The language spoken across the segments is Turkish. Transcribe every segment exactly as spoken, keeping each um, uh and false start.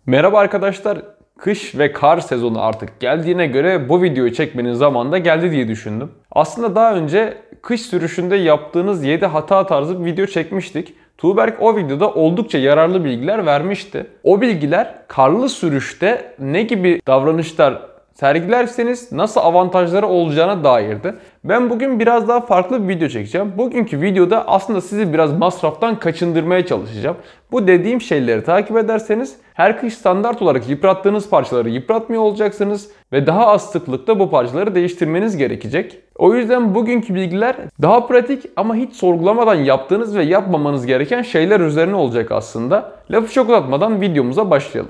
Merhaba arkadaşlar. Kış ve kar sezonu artık geldiğine göre bu videoyu çekmenin zamanı da geldi diye düşündüm. Aslında daha önce kış sürüşünde yaptığınız yedi hata tarzı bir video çekmiştik. Tuğberk o videoda oldukça yararlı bilgiler vermişti. O bilgiler karlı sürüşte ne gibi davranışlar sergilerseniz nasıl avantajları olacağına dairdi. Ben bugün biraz daha farklı bir video çekeceğim. Bugünkü videoda aslında sizi biraz masraftan kaçındırmaya çalışacağım. Bu dediğim şeyleri takip ederseniz her kış standart olarak yıprattığınız parçaları yıpratmıyor olacaksınız ve daha az sıklıkta bu parçaları değiştirmeniz gerekecek. O yüzden bugünkü bilgiler daha pratik ama hiç sorgulamadan yaptığınız ve yapmamanız gereken şeyler üzerine olacak aslında. Lafı çok uzatmadan videomuza başlayalım.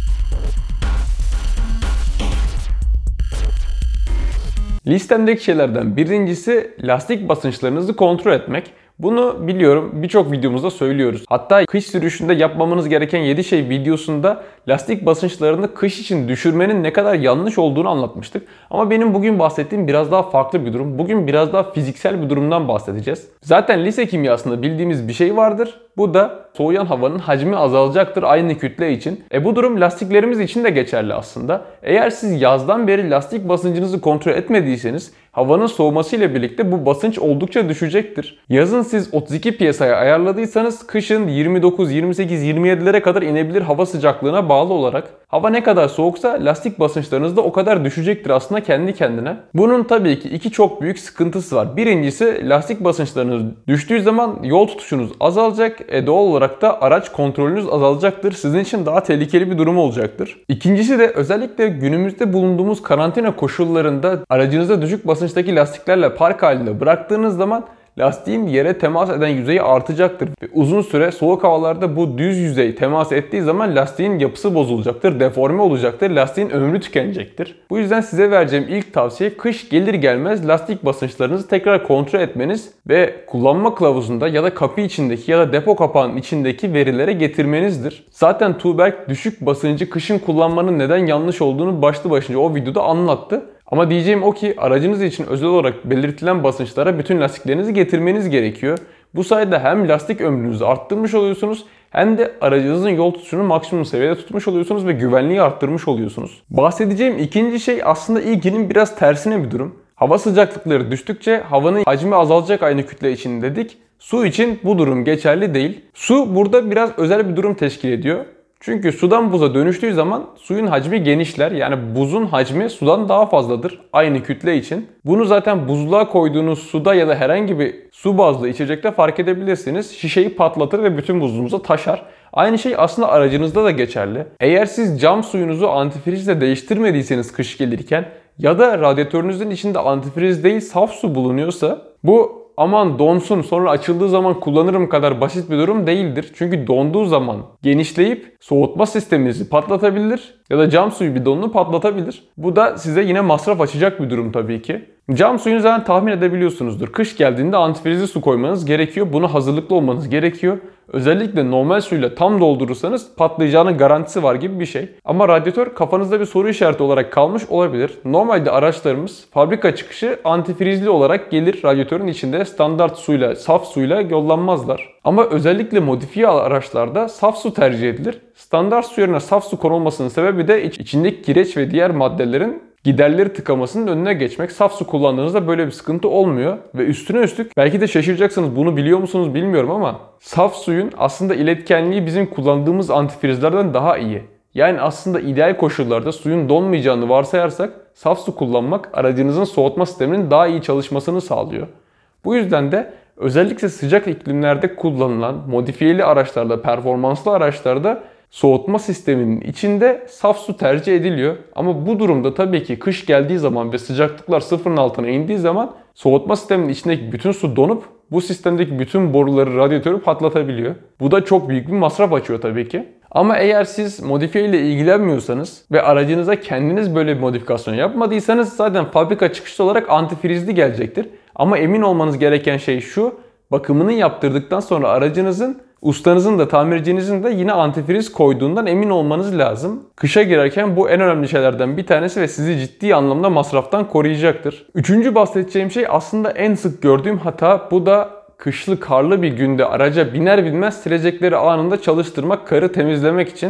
Listemdeki şeylerden birincisi lastik basınçlarınızı kontrol etmek. Bunu biliyorum, birçok videomuzda söylüyoruz. Hatta kış sürüşünde yapmamanız gereken yedi şey videosunda lastik basınçlarını kış için düşürmenin ne kadar yanlış olduğunu anlatmıştık. Ama benim bugün bahsettiğim biraz daha farklı bir durum. Bugün biraz daha fiziksel bir durumdan bahsedeceğiz. Zaten lise kimyasında bildiğimiz bir şey vardır. Bu da soğuyan havanın hacmi azalacaktır aynı kütle için. E bu durum lastiklerimiz için de geçerli aslında. Eğer siz yazdan beri lastik basıncınızı kontrol etmediyseniz havanın soğuması ile birlikte bu basınç oldukça düşecektir. Yazın siz otuz iki P S I'ye ayarladıysanız kışın yirmi dokuz, yirmi sekiz, yirmi yedilere kadar inebilir hava sıcaklığına bağlı olarak. Hava ne kadar soğuksa lastik basınçlarınız da o kadar düşecektir aslında kendi kendine. Bunun tabii ki iki çok büyük sıkıntısı var. Birincisi lastik basınçlarınız düştüğü zaman yol tutuşunuz azalacak. E doğal olarak da araç kontrolünüz azalacaktır. Sizin için daha tehlikeli bir durum olacaktır. İkincisi de özellikle günümüzde bulunduğumuz karantina koşullarında aracınızda düşük basınçtaki lastiklerle park halinde bıraktığınız zaman lastiğin yere temas eden yüzeyi artacaktır. Ve uzun süre soğuk havalarda bu düz yüzey temas ettiği zaman lastiğin yapısı bozulacaktır, deforme olacaktır, lastiğin ömrü tükenecektir. Bu yüzden size vereceğim ilk tavsiye kış gelir gelmez lastik basınçlarınızı tekrar kontrol etmeniz ve kullanma kılavuzunda ya da kapı içindeki ya da depo kapağının içindeki verilere getirmenizdir. Zaten Tuğberk düşük basıncı kışın kullanmanın neden yanlış olduğunu başlı başına o videoda anlattı. Ama diyeceğim o ki aracınız için özel olarak belirtilen basınçlara bütün lastiklerinizi getirmeniz gerekiyor. Bu sayede hem lastik ömrünüzü arttırmış oluyorsunuz hem de aracınızın yol tutuşunu maksimum seviyede tutmuş oluyorsunuz ve güvenliği arttırmış oluyorsunuz. Bahsedeceğim ikinci şey aslında ilkinin biraz tersine bir durum. Hava sıcaklıkları düştükçe havanın hacmi azalacak aynı kütle için dedik. Su için bu durum geçerli değil. Su burada biraz özel bir durum teşkil ediyor. Çünkü sudan buza dönüştüğü zaman suyun hacmi genişler. Yani buzun hacmi sudan daha fazladır aynı kütle için. Bunu zaten buzluğa koyduğunuz suda ya da herhangi bir su bazlı içecekte fark edebilirsiniz. Şişeyi patlatır ve bütün buzluğunuza taşar. Aynı şey aslında aracınızda da geçerli. Eğer siz cam suyunuzu antifrizle değiştirmediyseniz kış gelirken ya da radyatörünüzün içinde antifriz değil saf su bulunuyorsa bu aman donsun sonra açıldığı zaman kullanırım kadar basit bir durum değildir. Çünkü donduğu zaman genişleyip soğutma sisteminizi patlatabilir ya da cam suyu bidonunu patlatabilir. Bu da size yine masraf açacak bir durum tabii ki. Cam suyunu zaten tahmin edebiliyorsunuzdur. Kış geldiğinde antifrizli su koymanız gerekiyor. Buna hazırlıklı olmanız gerekiyor. Özellikle normal suyla tam doldurursanız patlayacağının garantisi var gibi bir şey. Ama radyatör kafanızda bir soru işareti olarak kalmış olabilir. Normalde araçlarımız fabrika çıkışı antifrizli olarak gelir radyatörün içinde standart suyla, saf suyla yollanmazlar. Ama özellikle modifiye araçlarda saf su tercih edilir. Standart su yerine saf su konulmasının sebebi de içindeki kireç ve diğer maddelerin giderleri tıkamasının önüne geçmek. Saf su kullandığınızda böyle bir sıkıntı olmuyor. Ve üstüne üstlük belki de şaşıracaksınız, bunu biliyor musunuz bilmiyorum ama saf suyun aslında iletkenliği bizim kullandığımız antifrizlerden daha iyi. Yani aslında ideal koşullarda suyun donmayacağını varsayarsak saf su kullanmak aracınızın soğutma sisteminin daha iyi çalışmasını sağlıyor. Bu yüzden de özellikle sıcak iklimlerde kullanılan modifiyeli araçlarda, performanslı araçlarda soğutma sisteminin içinde saf su tercih ediliyor. Ama bu durumda tabii ki kış geldiği zaman ve sıcaklıklar sıfırın altına indiği zaman soğutma sisteminin içindeki bütün su donup bu sistemdeki bütün boruları, radyatörü patlatabiliyor. Bu da çok büyük bir masraf açıyor tabii ki. Ama eğer siz modifiye ile ilgilenmiyorsanız ve aracınıza kendiniz böyle bir modifikasyon yapmadıysanız zaten fabrika çıkışlı olarak antifrizli gelecektir. Ama emin olmanız gereken şey şu: bakımını yaptırdıktan sonra aracınızın, ustanızın da tamircinizin de yine antifriz koyduğundan emin olmanız lazım. Kışa girerken bu en önemli şeylerden bir tanesi ve sizi ciddi anlamda masraftan koruyacaktır. Üçüncü bahsedeceğim şey aslında en sık gördüğüm hata. Bu da kışlı karlı bir günde araca biner binmez silecekleri anında çalıştırmak, karı temizlemek için.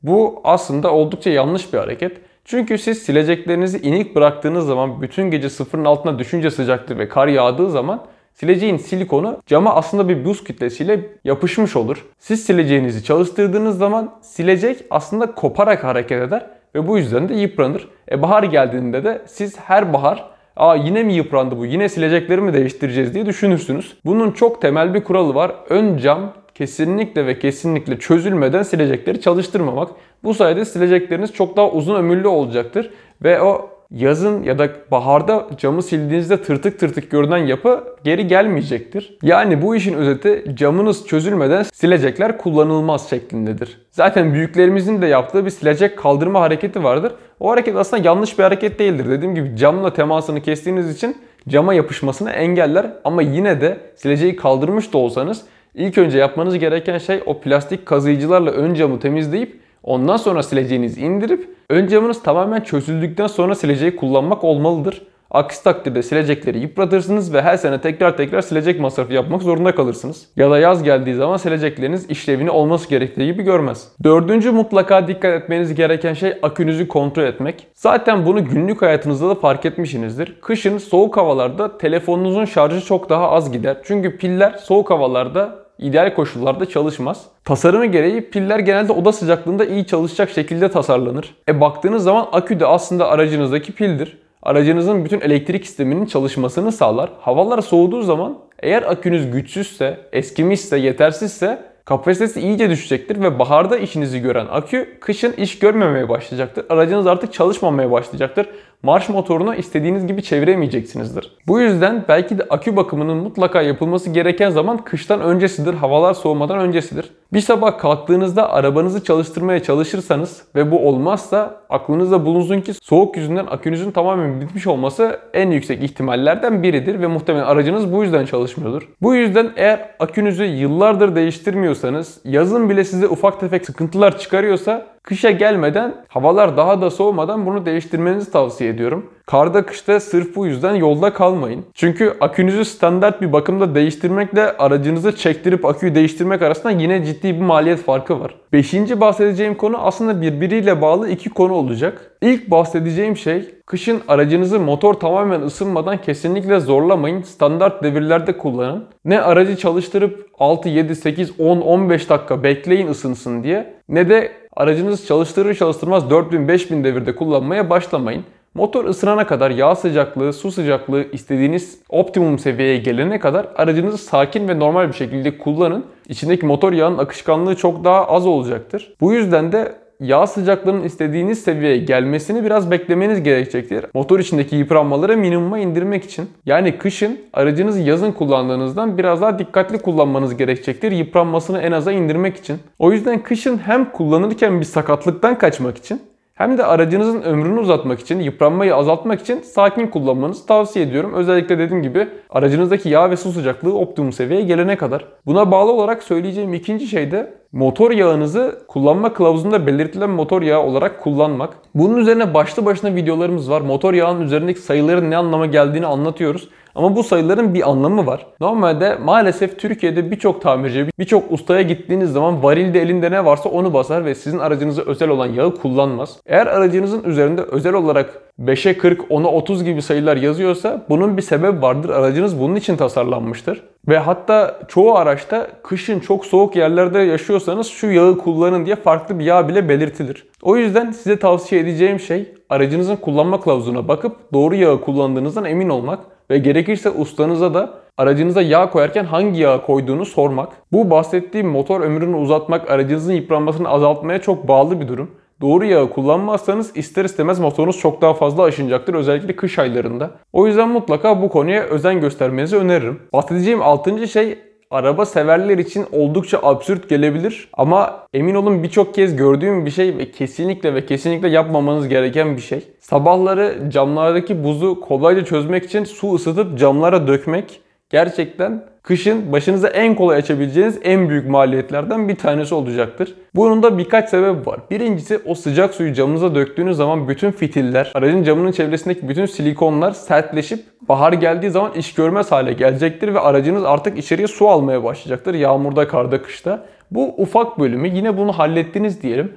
Bu aslında oldukça yanlış bir hareket. Çünkü siz sileceklerinizi inik bıraktığınız zaman, bütün gece sıfırın altına düşünce sıcaklığı ve kar yağdığı zaman sileceğin silikonu cama aslında bir buz kütlesiyle yapışmış olur. Siz sileceğinizi çalıştırdığınız zaman silecek aslında koparak hareket eder ve bu yüzden de yıpranır. E bahar geldiğinde de siz her bahar "Aa yine mi yıprandı bu, yine silecekleri mi değiştireceğiz?" diye düşünürsünüz. Bunun çok temel bir kuralı var. Ön cam kesinlikle ve kesinlikle çözülmeden silecekleri çalıştırmamak. Bu sayede silecekleriniz çok daha uzun ömürlü olacaktır ve o yazın ya da baharda camı sildiğinizde tırtık tırtık görünen yapı geri gelmeyecektir. Yani bu işin özeti, camınız çözülmeden silecekler kullanılmaz şeklindedir. Zaten büyüklerimizin de yaptığı bir silecek kaldırma hareketi vardır. O hareket aslında yanlış bir hareket değildir. Dediğim gibi camla temasını kestiğiniz için cama yapışmasını engeller ama yine de sileceği kaldırmış da olsanız ilk önce yapmanız gereken şey o plastik kazıyıcılarla ön camı temizleyip ondan sonra sileceğinizi indirip ön camınız tamamen çözüldükten sonra sileceği kullanmak olmalıdır. Aksi takdirde silecekleri yıpratırsınız ve her sene tekrar tekrar silecek masrafı yapmak zorunda kalırsınız. Ya da yaz geldiği zaman silecekleriniz işlevini olması gerektiği gibi görmez. Dördüncü mutlaka dikkat etmeniz gereken şey akünüzü kontrol etmek. Zaten bunu günlük hayatınızda da fark etmişsinizdir. Kışın soğuk havalarda telefonunuzun şarjı çok daha az gider. Çünkü piller soğuk havalarda ideal koşullarda çalışmaz. Tasarımı gereği piller genelde oda sıcaklığında iyi çalışacak şekilde tasarlanır. E baktığınız zaman akü de aslında aracınızdaki pildir. Aracınızın bütün elektrik sisteminin çalışmasını sağlar. Havalar soğuduğu zaman eğer akünüz güçsüzse, eskimişse, yetersizse kapasitesi iyice düşecektir ve baharda işinizi gören akü kışın iş görmemeye başlayacaktır. Aracınız artık çalışmamaya başlayacaktır. Marş motorunu istediğiniz gibi çeviremeyeceksinizdir. Bu yüzden belki de akü bakımının mutlaka yapılması gereken zaman kıştan öncesidir, havalar soğumadan öncesidir. Bir sabah kalktığınızda arabanızı çalıştırmaya çalışırsanız ve bu olmazsa aklınızda bulunsun ki soğuk yüzünden akünüzün tamamen bitmiş olması en yüksek ihtimallerden biridir ve muhtemelen aracınız bu yüzden çalışmıyordur. Bu yüzden eğer akünüzü yıllardır değiştirmiyorsanız, yazın bile size ufak tefek sıkıntılar çıkarıyorsa kışa gelmeden, havalar daha da soğumadan bunu değiştirmenizi tavsiye ediyorum. Karda kışta sırf bu yüzden yolda kalmayın. Çünkü akünüzü standart bir bakımda değiştirmekle aracınızı çektirip aküyü değiştirmek arasında yine ciddi bir maliyet farkı var. Beşinci bahsedeceğim konu aslında birbiriyle bağlı iki konu olacak. İlk bahsedeceğim şey, kışın aracınızı motor tamamen ısınmadan kesinlikle zorlamayın. Standart devirlerde kullanın. Ne aracı çalıştırıp altı, yedi, sekiz, on, on beş dakika bekleyin ısınsın diye, ne de aracınız çalıştırır çalıştırmaz dört bin, beş bin devirde kullanmaya başlamayın. Motor ısınana kadar, yağ sıcaklığı, su sıcaklığı istediğiniz optimum seviyeye gelene kadar aracınızı sakin ve normal bir şekilde kullanın. İçindeki motor yağının akışkanlığı çok daha az olacaktır. Bu yüzden de yağ sıcaklığının istediğiniz seviyeye gelmesini biraz beklemeniz gerekecektir. Motor içindeki yıpranmaları minimuma indirmek için. Yani kışın aracınızı yazın kullandığınızdan biraz daha dikkatli kullanmanız gerekecektir. Yıpranmasını en aza indirmek için. O yüzden kışın hem kullanırken bir sakatlıktan kaçmak için hem de aracınızın ömrünü uzatmak için, yıpranmayı azaltmak için sakin kullanmanızı tavsiye ediyorum. Özellikle dediğim gibi aracınızdaki yağ ve su sıcaklığı optimum seviyeye gelene kadar. Buna bağlı olarak söyleyeceğim ikinci şey de motor yağınızı kullanma kılavuzunda belirtilen motor yağı olarak kullanmak. Bunun üzerine başlı başına videolarımız var. Motor yağının üzerindeki sayıların ne anlama geldiğini anlatıyoruz. Ama bu sayıların bir anlamı var. Normalde maalesef Türkiye'de birçok tamirci, birçok ustaya gittiğiniz zaman varilde elinde ne varsa onu basar ve sizin aracınıza özel olan yağı kullanmaz. Eğer aracınızın üzerinde özel olarak beşe kırk, ona otuz gibi sayılar yazıyorsa bunun bir sebebi vardır. Aracınız bunun için tasarlanmıştır. Ve hatta çoğu araçta kışın çok soğuk yerlerde yaşıyorsanız şu yağı kullanın diye farklı bir yağ bile belirtilir. O yüzden size tavsiye edeceğim şey aracınızın kullanma kılavuzuna bakıp doğru yağı kullandığınızdan emin olmak ve gerekirse ustanıza da aracınıza yağ koyarken hangi yağı koyduğunu sormak. Bu bahsettiğim motor ömrünü uzatmak, aracınızın yıpranmasını azaltmaya çok bağlı bir durum. Doğru yağı kullanmazsanız ister istemez motorunuz çok daha fazla aşınacaktır, özellikle kış aylarında. O yüzden mutlaka bu konuya özen göstermenizi öneririm. Bahsedeceğim altıncı şey araba severler için oldukça absürt gelebilir ama emin olun birçok kez gördüğüm bir şey ve kesinlikle ve kesinlikle yapmamanız gereken bir şey. Sabahları camlardaki buzu kolayca çözmek için su ısıtıp camlara dökmek gerçekten kışın başınıza en kolay açabileceğiniz en büyük maliyetlerden bir tanesi olacaktır. Bunun da birkaç sebebi var. Birincisi, o sıcak suyu camınıza döktüğünüz zaman bütün fitiller, aracın camının çevresindeki bütün silikonlar sertleşip bahar geldiği zaman iş görmez hale gelecektir ve aracınız artık içeriye su almaya başlayacaktır. Yağmurda, karda, kışta. Bu ufak bölümü, yine bunu hallettiniz diyelim.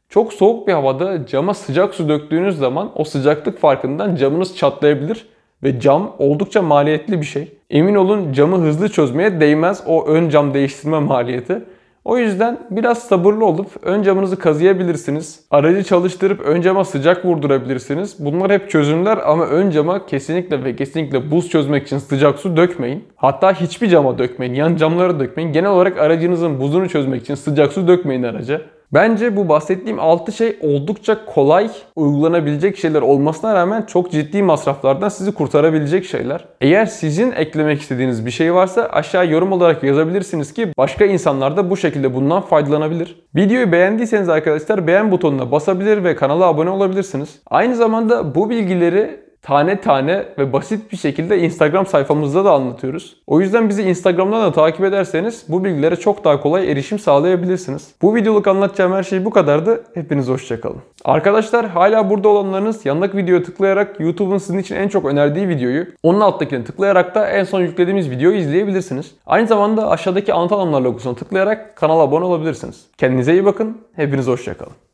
Çok soğuk bir havada cama sıcak su döktüğünüz zaman o sıcaklık farkından camınız çatlayabilir ve cam oldukça maliyetli bir şey. Emin olun camı hızlı çözmeye değmez o ön cam değiştirme maliyeti. O yüzden biraz sabırlı olup ön camınızı kazıyabilirsiniz. Aracı çalıştırıp ön cama sıcak vurdurabilirsiniz. Bunlar hep çözümler ama ön cama kesinlikle ve kesinlikle buz çözmek için sıcak su dökmeyin. Hatta hiçbir cama dökmeyin, yan camlara dökmeyin. Genel olarak aracınızın buzunu çözmek için sıcak su dökmeyin araca. Bence bu bahsettiğim altı şey oldukça kolay uygulanabilecek şeyler olmasına rağmen çok ciddi masraflardan sizi kurtarabilecek şeyler. Eğer sizin eklemek istediğiniz bir şey varsa aşağı yorum olarak yazabilirsiniz ki başka insanlar da bu şekilde bundan faydalanabilir. Videoyu beğendiyseniz arkadaşlar beğen butonuna basabilir ve kanala abone olabilirsiniz. Aynı zamanda bu bilgileri tane tane ve basit bir şekilde Instagram sayfamızda da anlatıyoruz. O yüzden bizi Instagram'dan da takip ederseniz bu bilgilere çok daha kolay erişim sağlayabilirsiniz. Bu videoluk anlatacağım her şey bu kadardı. Hepiniz hoşça kalın. Arkadaşlar hala burada olanlarınız yanındaki videoya tıklayarak YouTube'un sizin için en çok önerdiği videoyu, onun alttakine tıklayarak da en son yüklediğimiz videoyu izleyebilirsiniz. Aynı zamanda aşağıdaki anahtar anlamlar logosuna tıklayarak kanala abone olabilirsiniz. Kendinize iyi bakın. Hepiniz hoşça kalın.